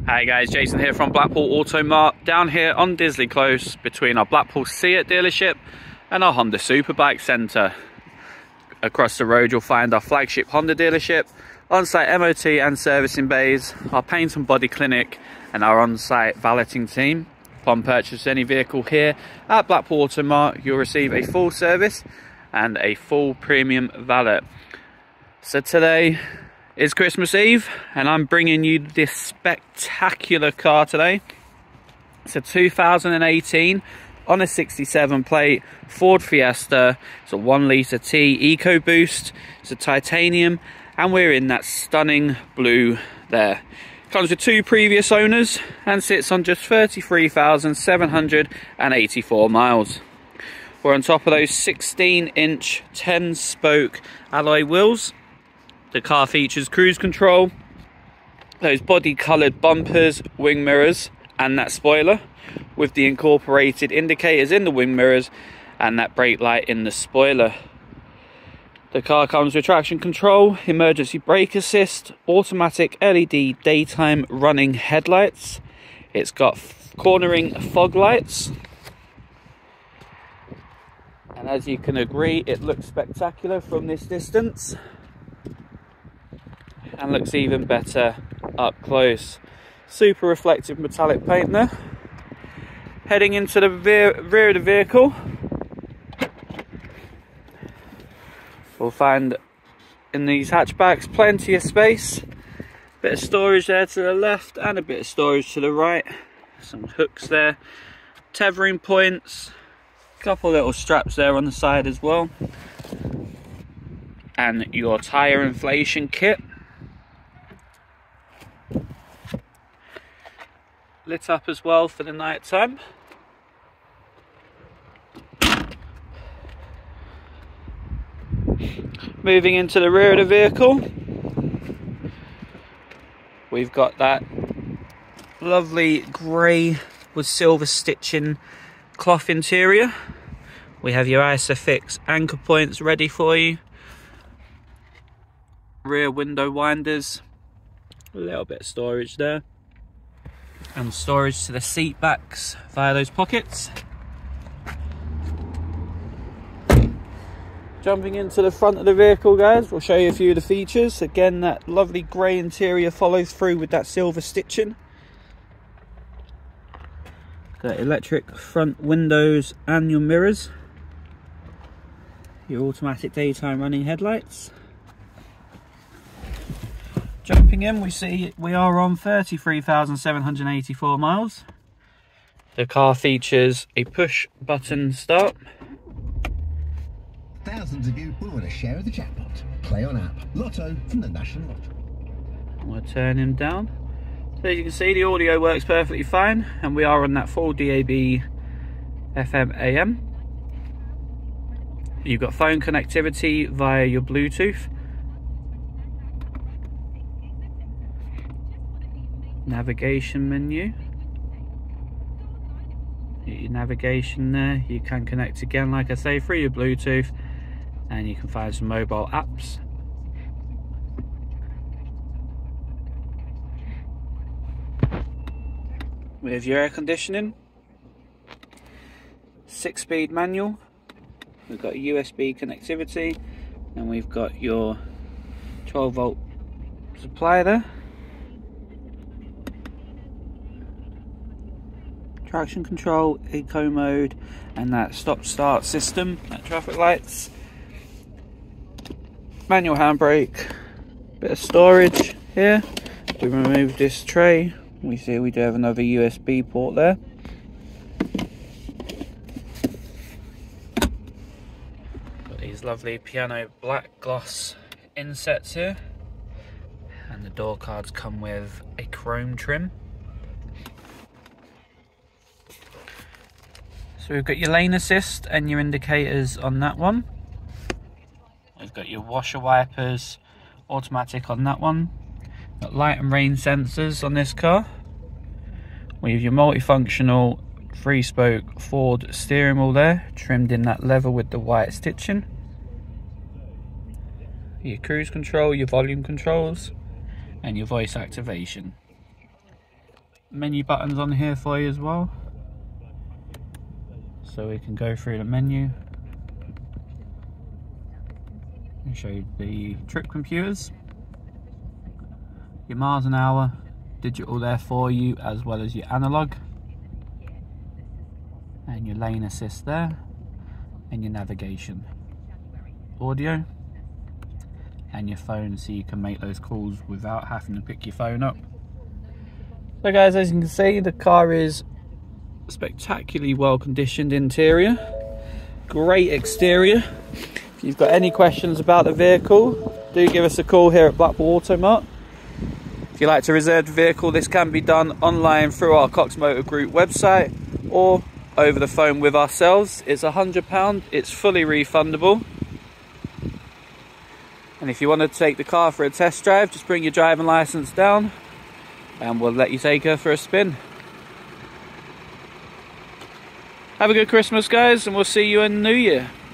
Hey guys, Jason here from Blackpool Automart, down here on Disley Close between our Blackpool Seat dealership and our Honda Superbike Centre. Across the road you'll find our flagship Honda dealership, on-site MOT and servicing bays, our paint and body clinic and our on-site valeting team. Upon purchase of any vehicle here at Blackpool Automart, you'll receive a full service and a full premium valet. So today is Christmas Eve and I'm bringing you this spectacular car today. It's a 2018 on a 67 plate Ford Fiesta. It's a 1.0T EcoBoost. It's a titanium and we're in that stunning blue there. Comes with two previous owners and sits on just 33,784 miles. We're on top of those 16-inch 10-spoke alloy wheels. The car features cruise control, those body coloured bumpers, wing mirrors and that spoiler with the incorporated indicators in the wing mirrors and that brake light in the spoiler. The car comes with traction control, emergency brake assist, automatic LED daytime running headlights. It's got cornering fog lights. And as you can agree, it looks spectacular from this distance. And looks even better up close. Super reflective metallic paint there. Heading into the rear of the vehicle, we'll find in these hatchbacks plenty of space. Bit of storage there to the left and a bit of storage to the right. Some hooks there, tethering points, a couple little straps there on the side as well, and your tyre inflation kit. Lit up as well for the night time. Moving into the rear of the vehicle, we've got that lovely grey with silver stitching cloth interior. We have your Isofix anchor points ready for you. Rear window winders, a little bit of storage there. And storage to the seat backs via those pockets. Jumping into the front of the vehicle, guys, we'll show you a few of the features. Again, that lovely grey interior follows through with that silver stitching. Got electric front windows and your mirrors. Your automatic daytime running headlights. Jumping in, we see we are on 33,784 miles. The car features a push button start. Thousands of you will win a share of the jackpot. Play on app. Lotto from the National Lottery. We'll turn him down. So as you can see, the audio works perfectly fine and we are on that full DAB FM AM. You've got phone connectivity via your Bluetooth. Navigation menu, your navigation there, you can connect again like I say through your Bluetooth and you can find some mobile apps. With your air conditioning, 6-speed manual, we've got USB connectivity and we've got your 12-volt supply there. Traction control, eco mode and that stop start system, that traffic lights, manual handbrake, bit of storage here. We remove this tray, we see we do have another USB port there. Got these lovely piano black gloss insets here and the door cards come with a chrome trim. So we've got your lane assist and your indicators on that one. We've got your washer wipers, automatic on that one. Got light and rain sensors on this car. We have your multifunctional 3-spoke Ford steering wheel there, trimmed in that leather with the white stitching. Your cruise control, your volume controls, and your voice activation. menu buttons on here for you as well, so we can go through the menu and show you the trip computers, your miles an hour, digital there for you, as well as your analog, and your lane assist there, and your navigation, audio, and your phone, so you can make those calls without having to pick your phone up. So guys, as you can see, the car is spectacularly well conditioned interior, great exterior. If you've got any questions about the vehicle, do give us a call here at Blackpool Automart. If you'd like to reserve the vehicle, this can be done online through our Cox Motor Group website or over the phone with ourselves. It's £100, it's fully refundable. And if you want to take the car for a test drive, just bring your driving licence down and we'll let you take her for a spin. Have a good Christmas, guys, and we'll see you in the new year.